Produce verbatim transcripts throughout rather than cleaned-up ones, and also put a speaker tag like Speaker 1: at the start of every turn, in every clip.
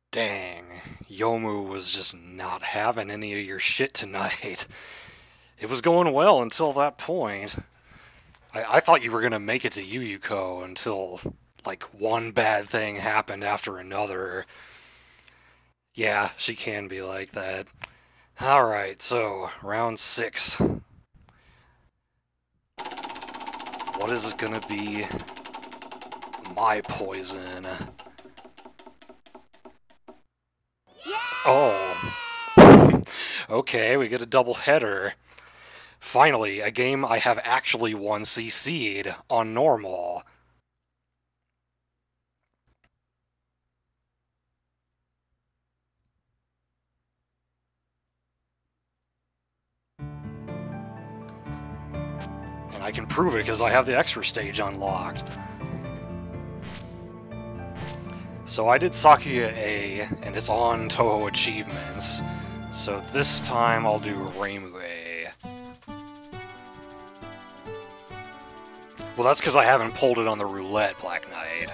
Speaker 1: Dang, Yomu was just not having any of your shit tonight. It was going well until that point. I, I thought you were gonna make it to Yuyuko until, like, one bad thing happened after another. Yeah, she can be like that. Alright, so, round six. What is gonna be my poison? Oh. Okay, we get a double header. Finally, a game I have actually won C C'd on normal. And I can prove it because I have the extra stage unlocked. So I did Sakuya A, and it's on Touhou Achievements. So this time I'll do Reimu A. Well, that's because I haven't pulled it on the Roulette Black Knight.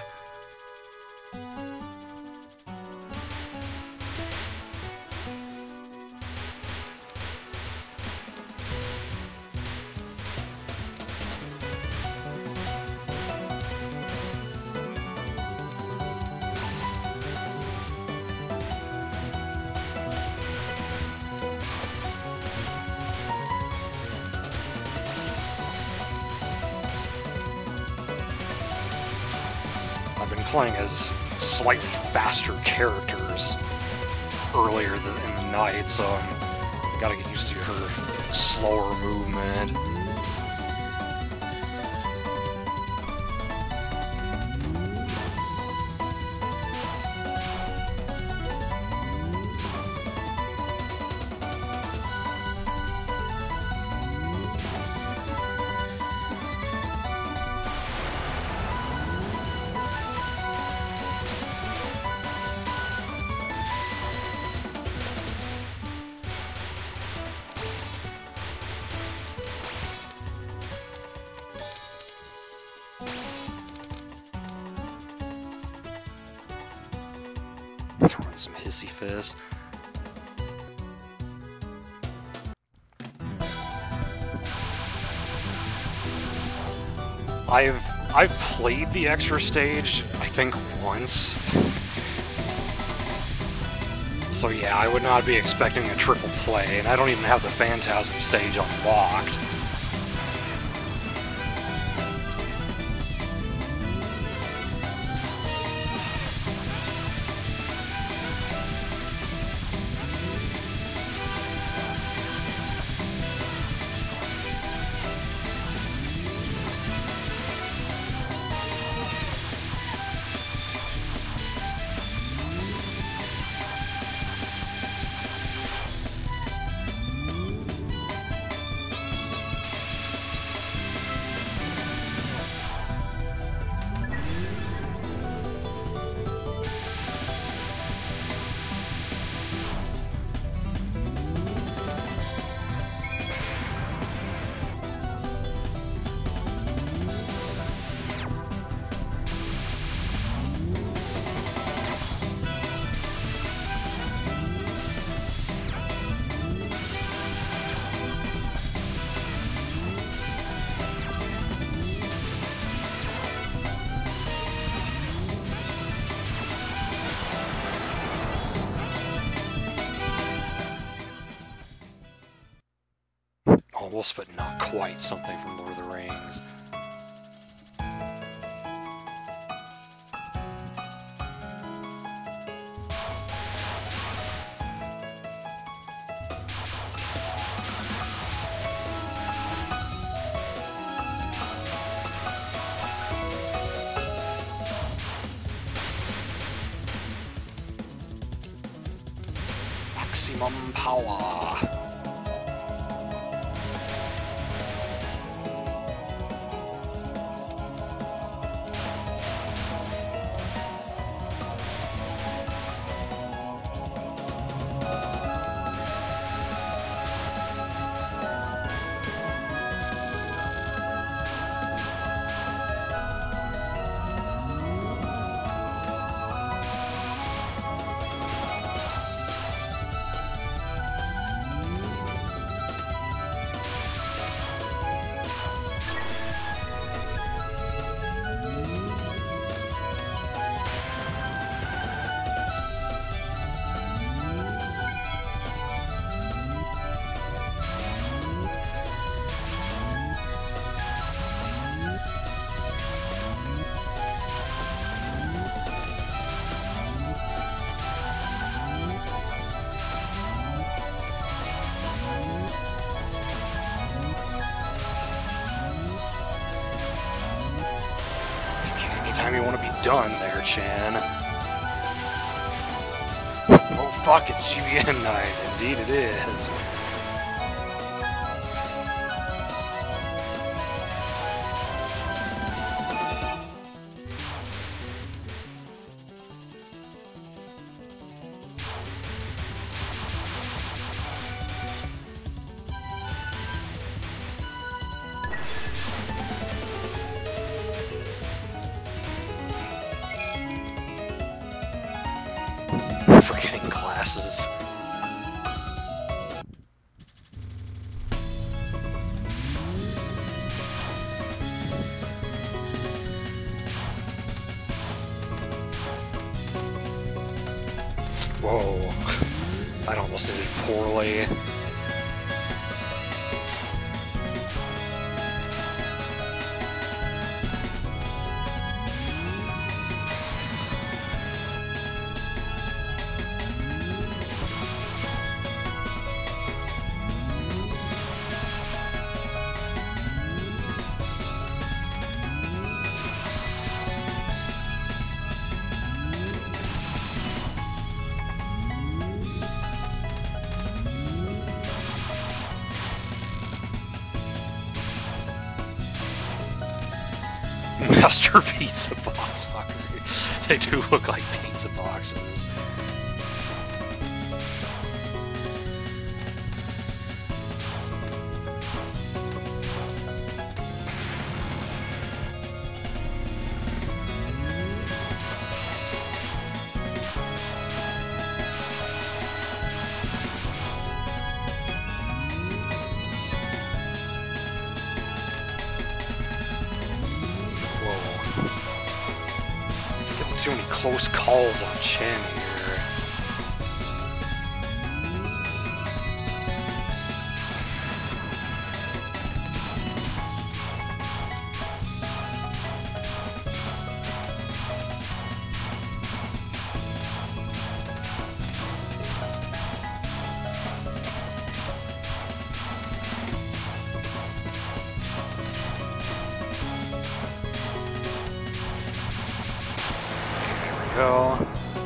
Speaker 1: I've been playing as slightly faster characters earlier in the night, so I gotta get used to her slower movement. Throwing some hissy fist. I've I've played the extra stage, I think, once. So yeah, I would not be expecting a triple play, and I don't even have the Phantasm stage unlocked. Almost, but not quite, something from Lord of the Rings. Maximum power. time you want to be done there, Chan. Oh fuck, it's G B N night. Indeed it is. Forgetting glasses. Whoa. That almost ended poorly. Master pizza box. They do look like pizza boxes. Too many close calls on Chen here. Go.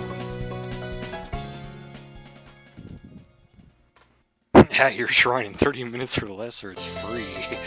Speaker 1: At your shrine in thirty minutes or less, or it's free.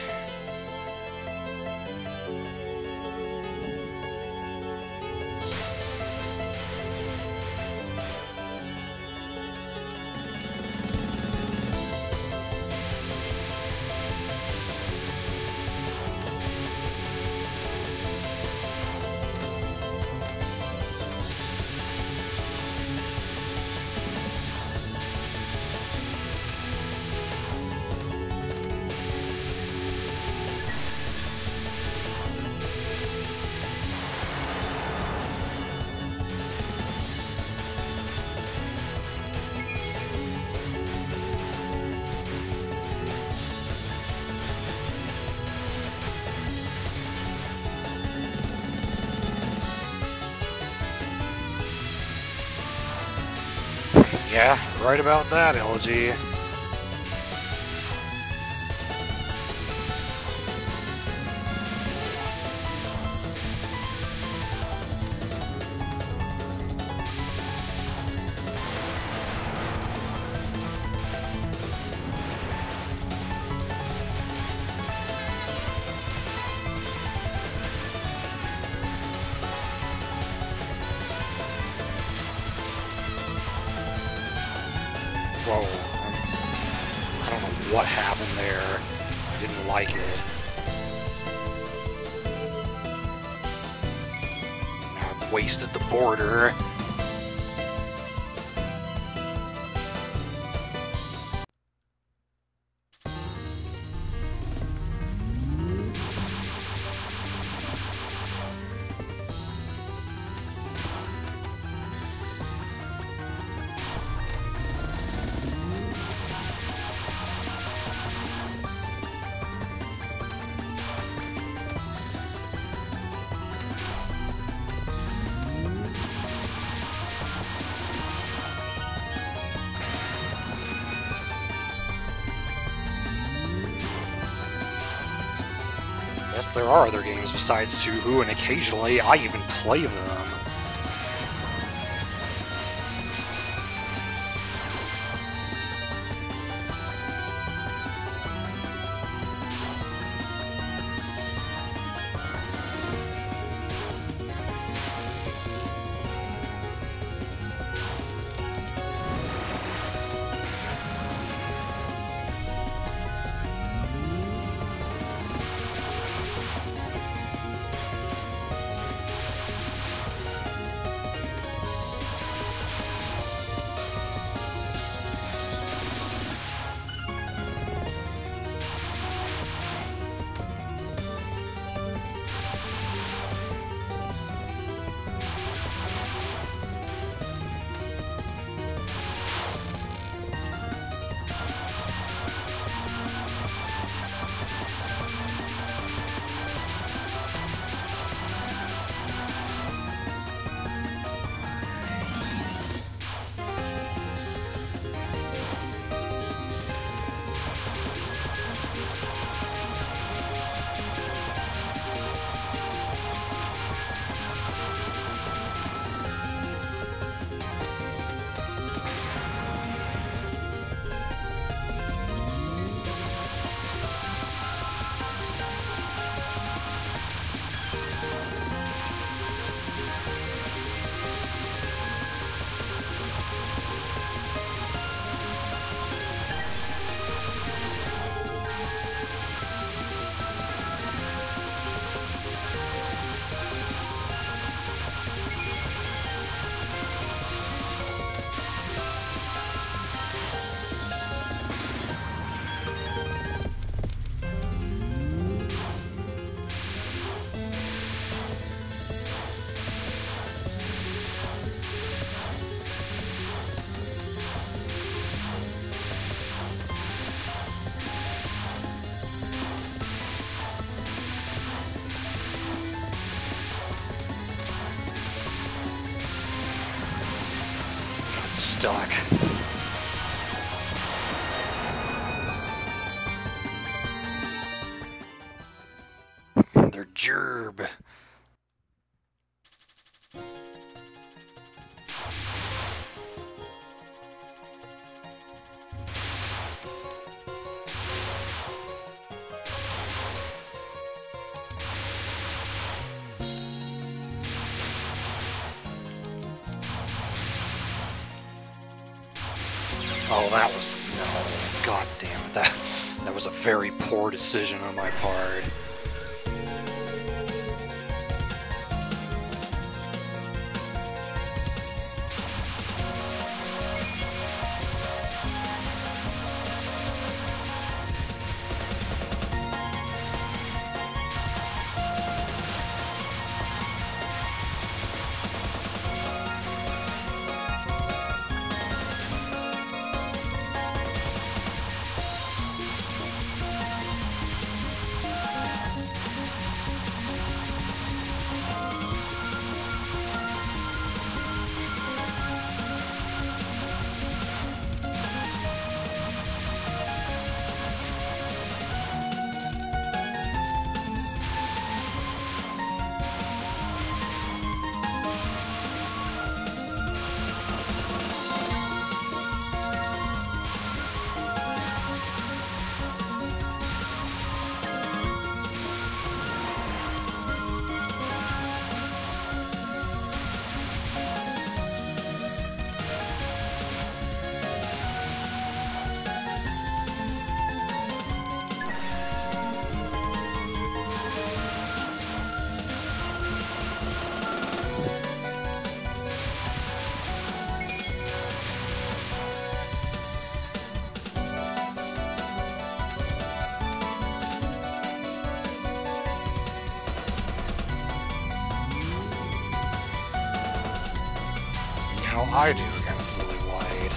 Speaker 1: Yeah, right about that, L G. Whoa, I don't know what happened there. I didn't like it. Now I've wasted the border. yes, there are other games besides Touhou, and occasionally I even play them. Stuck. They're gerb. Oh, that was... no. God damn it. That, that was a very poor decision on my part. See how I do against Lily White.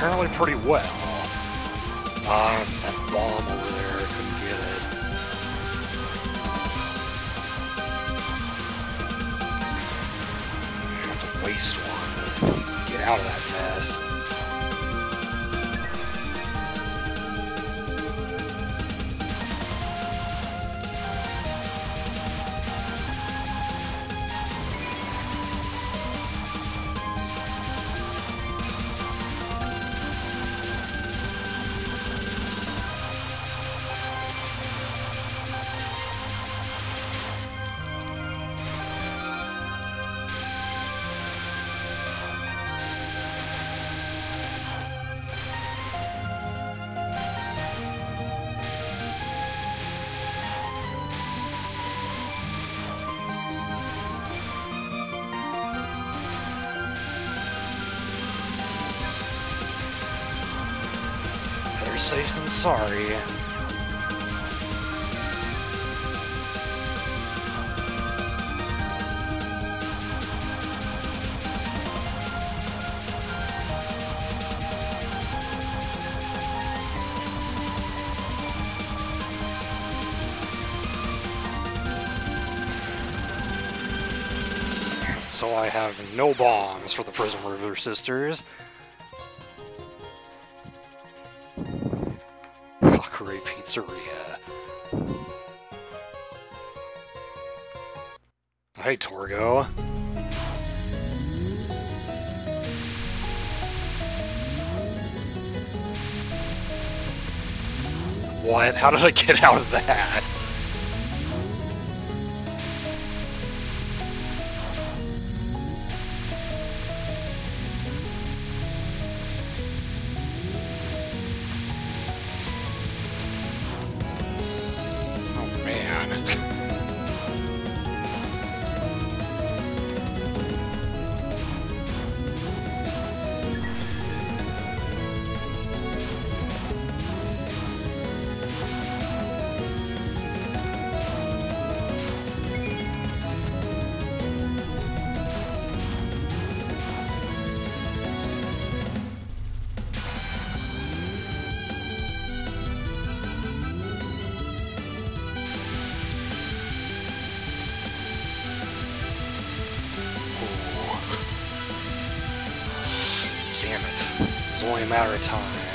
Speaker 1: apparently pretty well. Uh, that bomb over there, couldn't get it. I have to waste one to get out of that mess. Better safe than sorry. So I have no bombs for the Prism River Sisters. Hakurei Pizzeria. Hey, Torgo. What? How did I get out of that? Damn it. It's only a matter of time.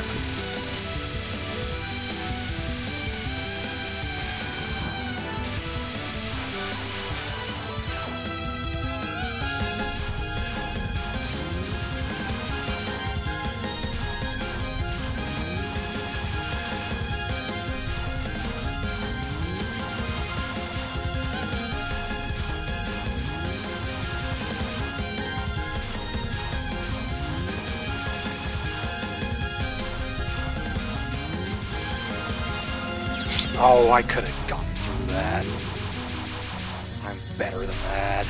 Speaker 1: Oh, I could have gotten through that. I'm better than that.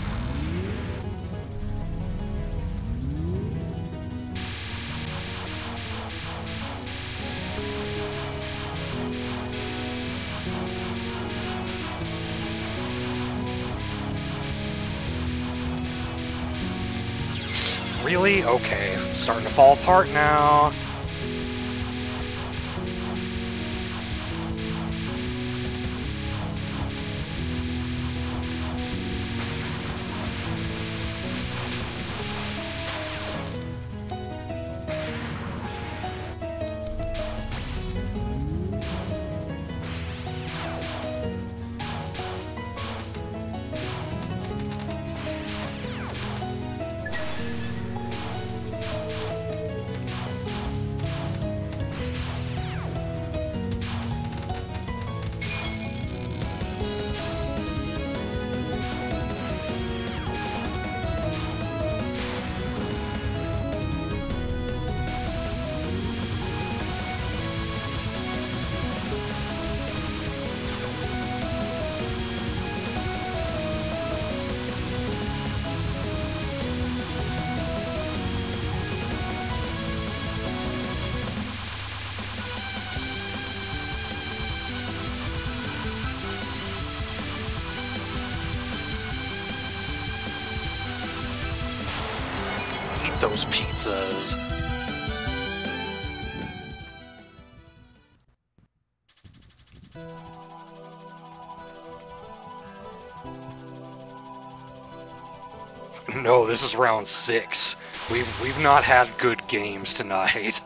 Speaker 1: Really? Okay, it's starting to fall apart now. Those pizzas. no, this is round six. We've we've not had good games tonight.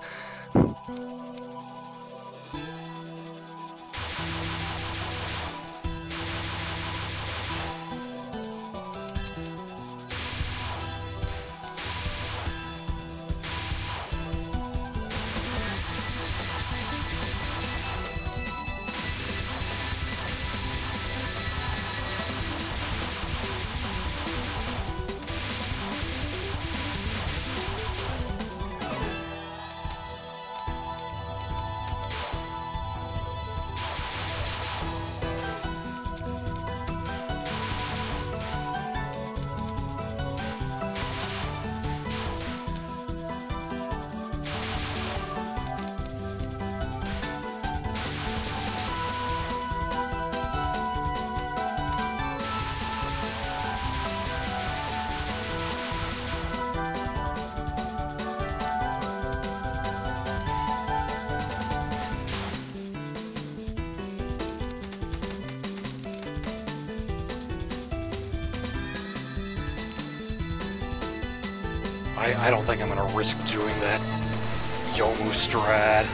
Speaker 1: I, I don't think I'm gonna risk doing that Yomu strat.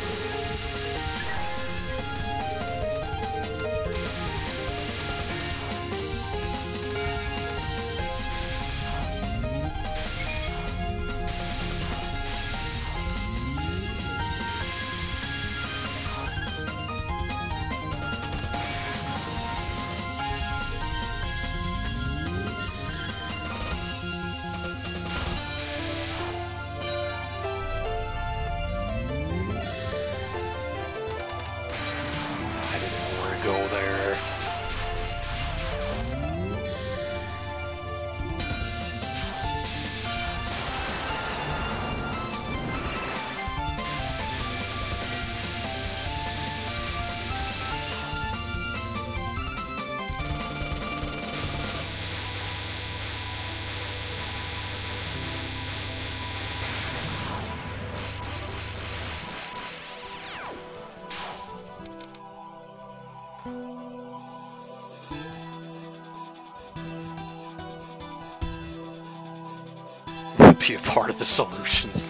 Speaker 1: Go there. Be a part of the solutions.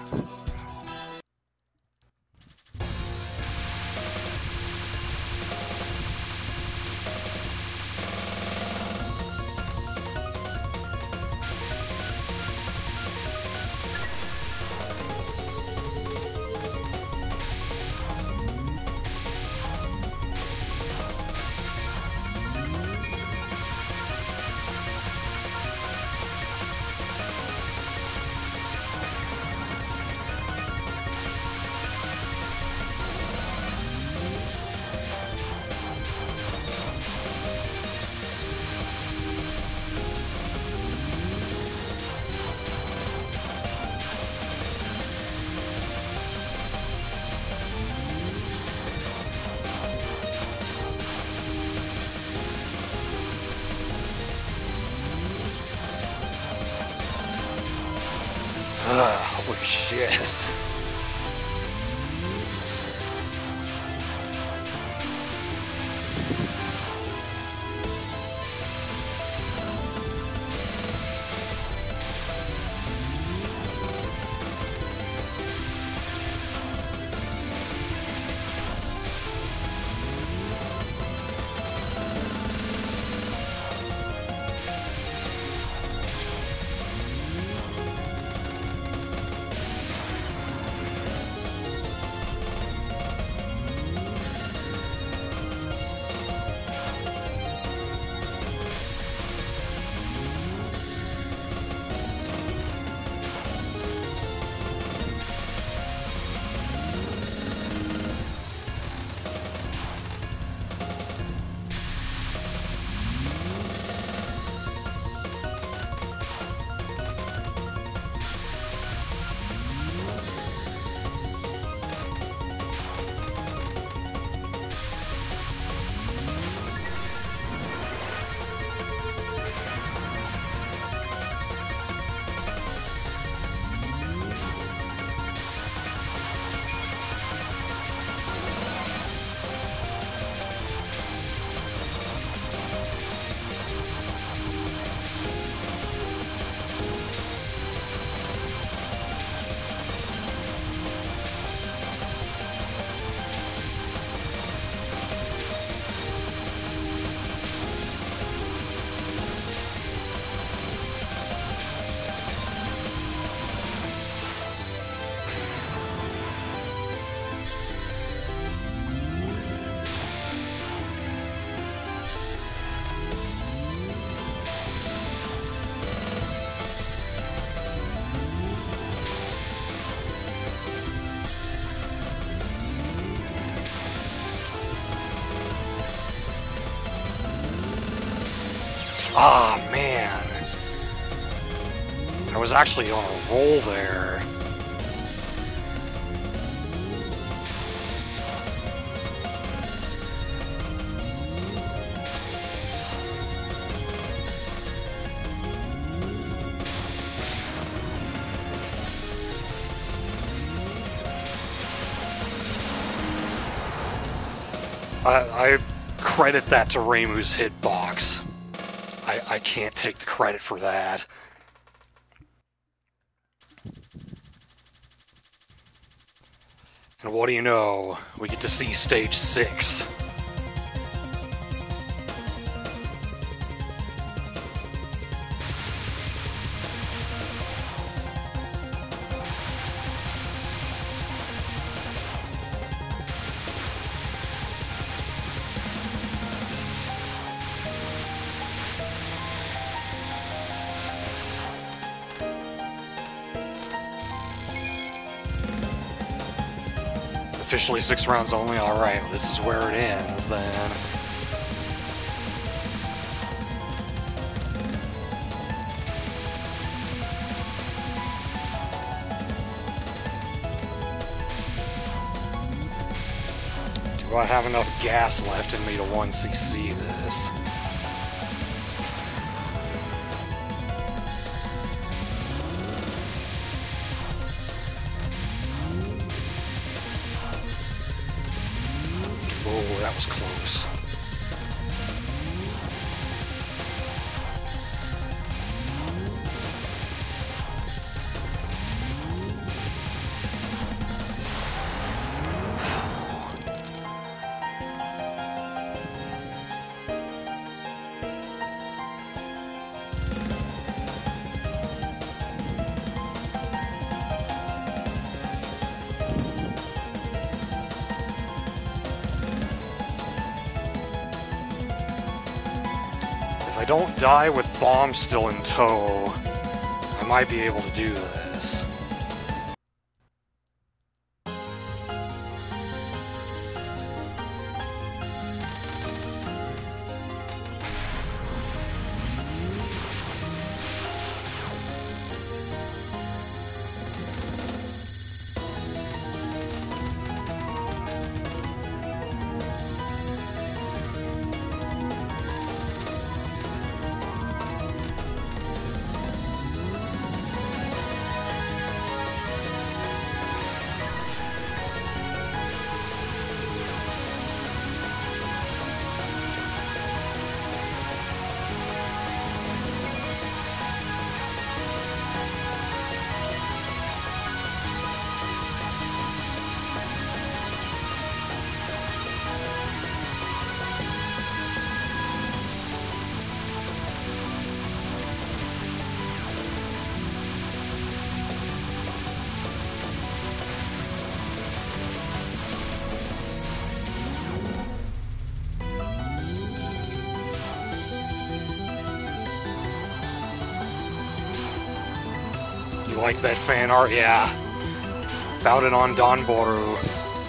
Speaker 1: Ugh, holy shit. Ah, man. I was actually on a roll there. I, I credit that to Reimu's hitbox. I, I can't take the credit for that. And what do you know? We get to see stage six. Officially six rounds only? Alright, well, this is where it ends then. Do I have enough gas left in me to one C C this? Oh, that was close. If I don't die with Bomb still in tow, I might be able to do this. You like that fan art? Yeah. Found it on Donboru.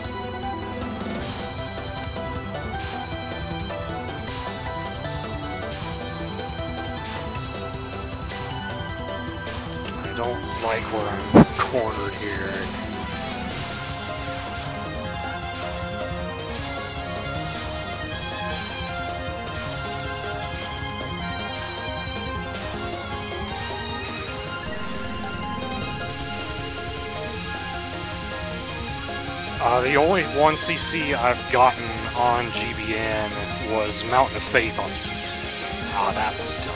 Speaker 1: I don't like where I'm cornered here. Uh, the only one C C I've gotten on G B N was Mountain of Faith on the easy. Ah, that was dumb.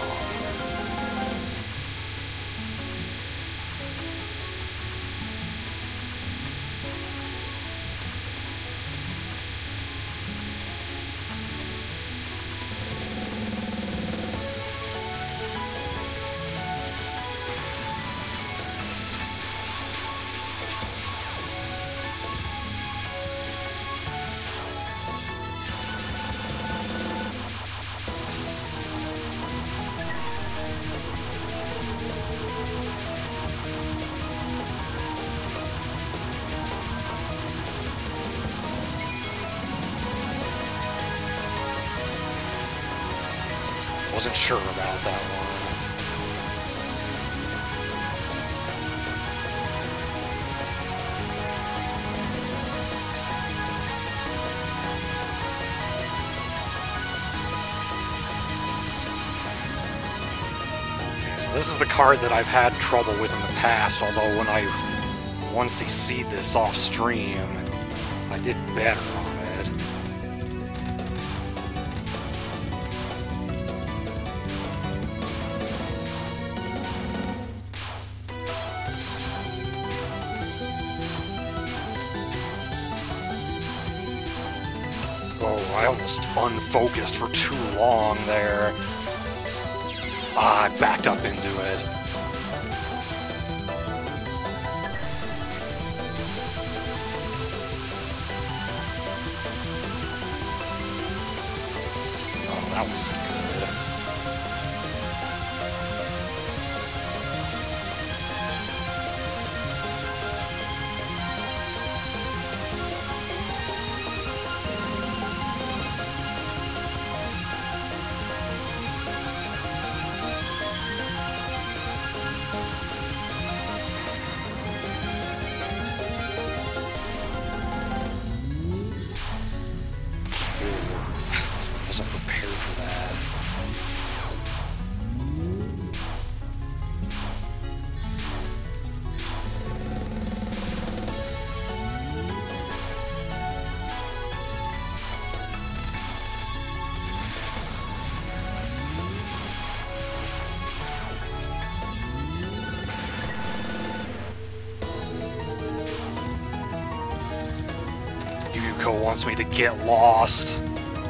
Speaker 1: Wasn't sure about that one. This is the card that I've had trouble with in the past, although when I once he seed this off stream, I did better on it. Oh, I almost unfocused for too long there. Ah, I backed up into it. Oh, that was good. Wasn't prepared for that. Yuko wants me to get lost.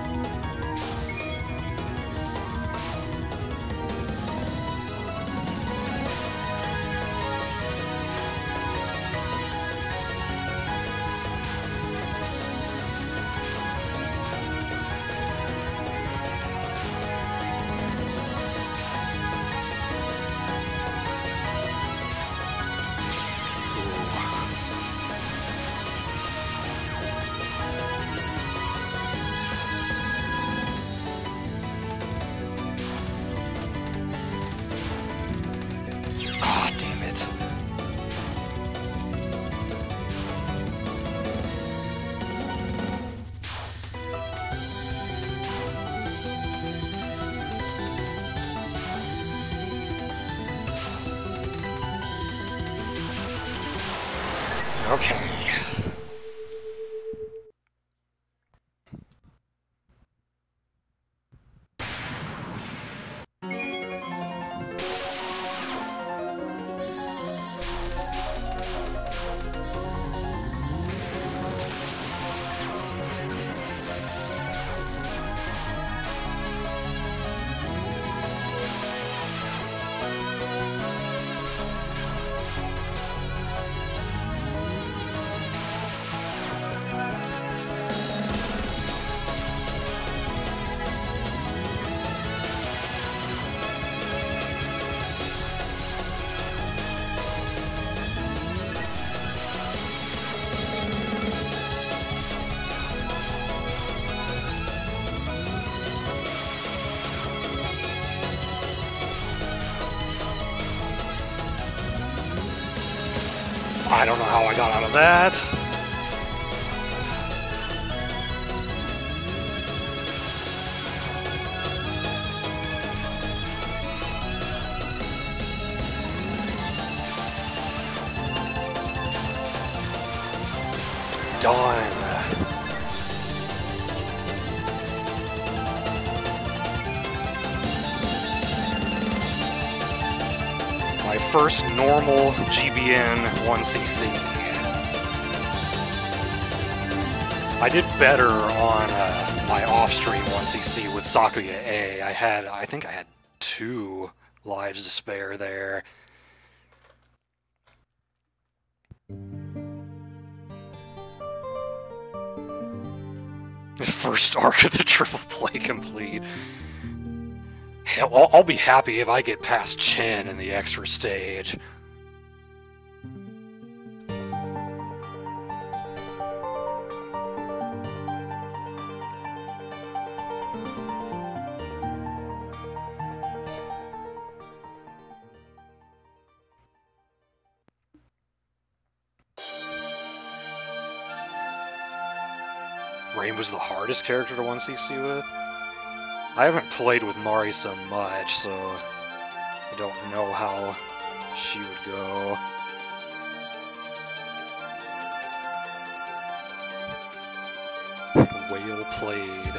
Speaker 1: Okay. I don't know how I got out of that. Done. My first normal G B N one C C. I did better on uh, my off-stream one C C with Sakuya A. I had, I think I had two lives to spare there. First arc of the triple play complete. Hell, I'll, I'll be happy if I get past Chen in the extra stage. Rain was the hardest character to one C C with. I haven't played with Mari so much, so I don't know how she would go. Whale played.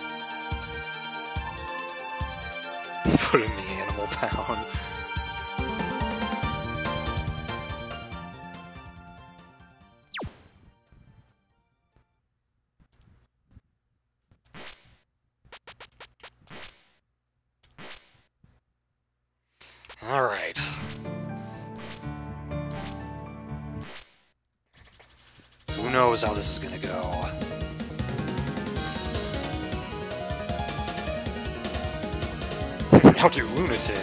Speaker 1: Put in the animal pound. Alright. Who knows how this is gonna go? Now do Lunatic.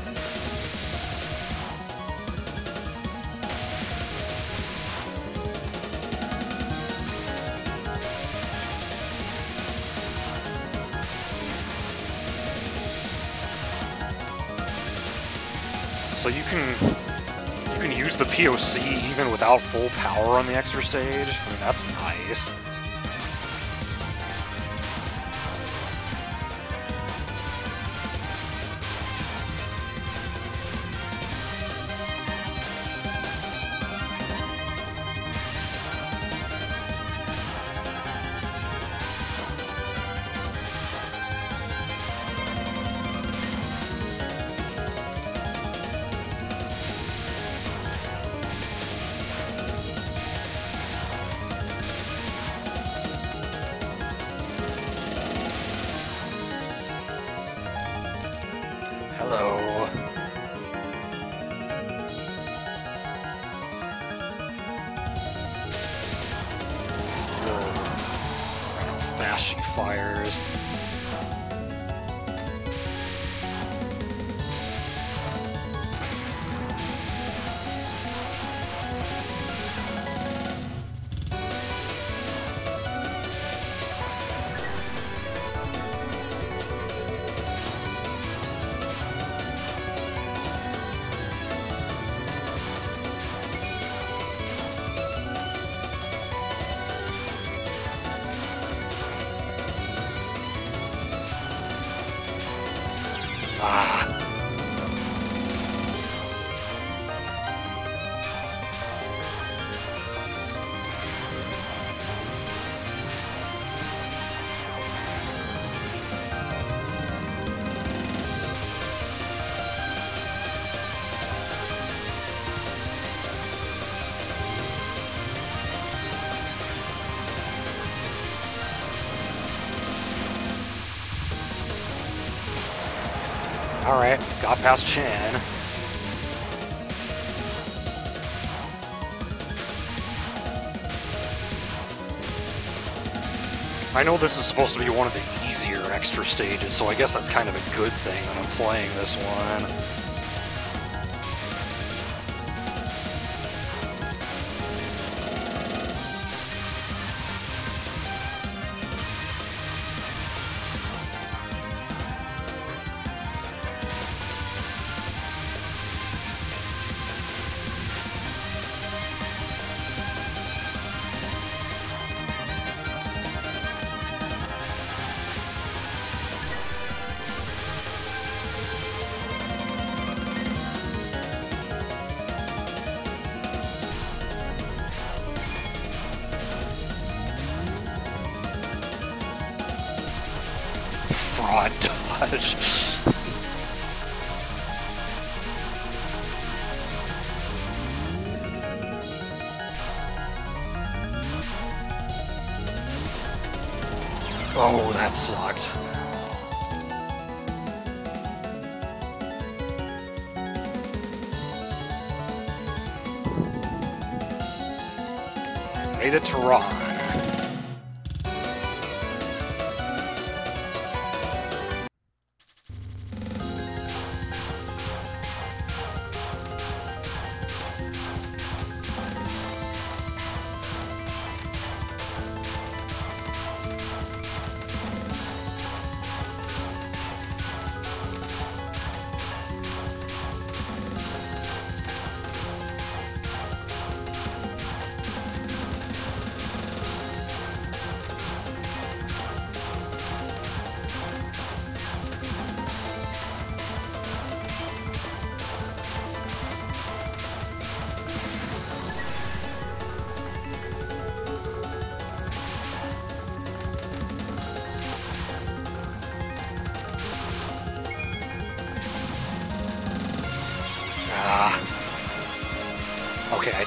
Speaker 1: So you can you can use the P O C even without full power on the extra stage. I mean, that's nice. Hello. Whoa. Right how fast she fires. Ah. Alright, got past Chan. I know this is supposed to be one of the easier extra stages, so I guess that's kind of a good thing when I'm playing this one. Fraud dodge. Oh, that sucked. Made it to Ron.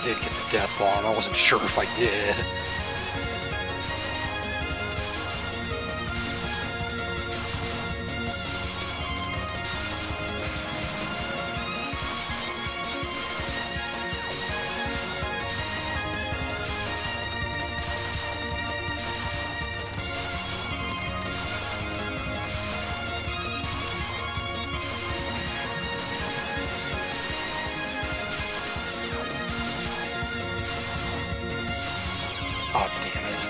Speaker 1: did get the death bomb. I wasn't sure if I did. Oh, damn it.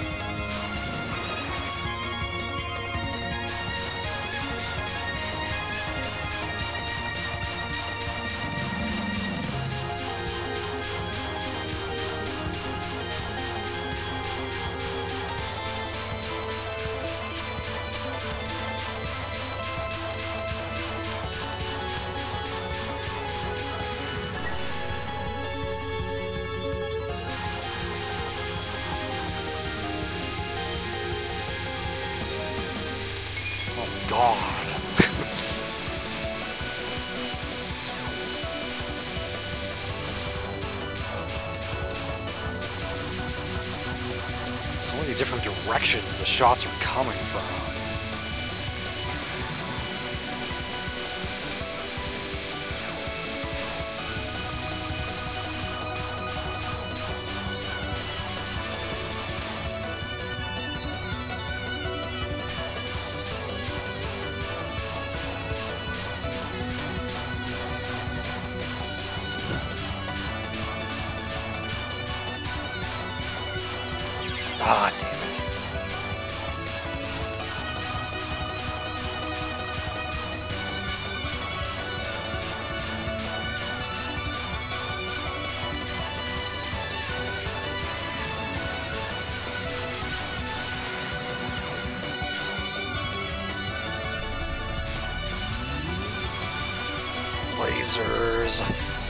Speaker 1: God. So many different directions the shots are coming from. Ah, damn it. Lasers.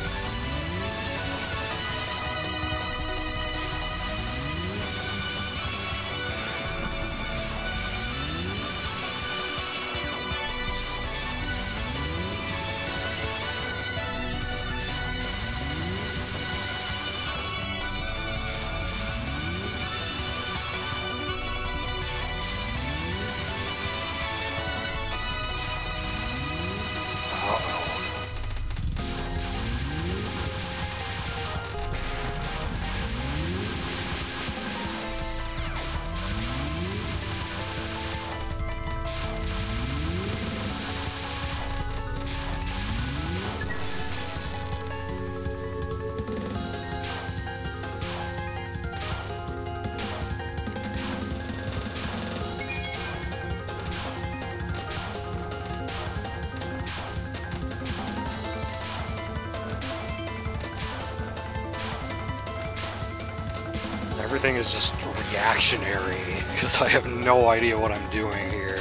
Speaker 1: Everything is just reactionary, because I have no idea what I'm doing here.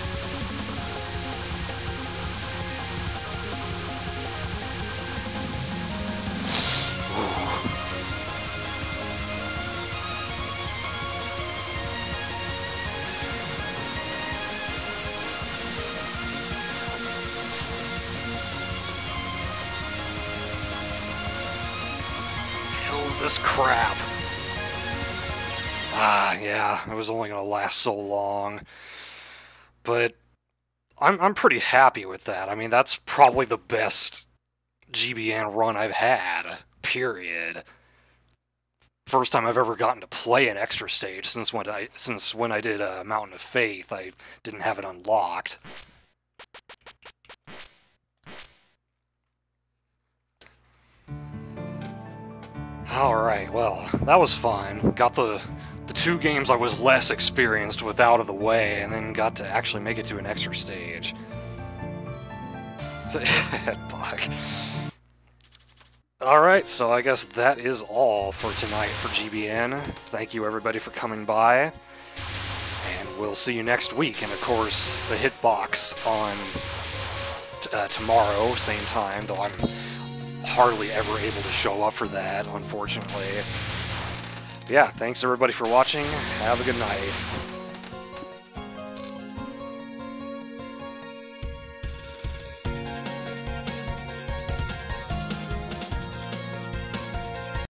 Speaker 1: Hell's this crap? Ah, yeah, it was only going to last so long. But I'm, I'm pretty happy with that. I mean, that's probably the best G B N run I've had, period. First time I've ever gotten to play an extra stage since when I, since when I did uh, Mountain of Faith. I didn't have it unlocked. Alright, well, that was fun. Got the... The two games I was less experienced with out of the way, and then got to actually make it to an extra stage. Fuck. Alright, so I guess that is all for tonight for G B N. Thank you everybody for coming by, and we'll see you next week. And of course, the Hitbox on t uh, tomorrow, same time, though I'm hardly ever able to show up for that, unfortunately. Yeah, thanks everybody for watching. Have a good night.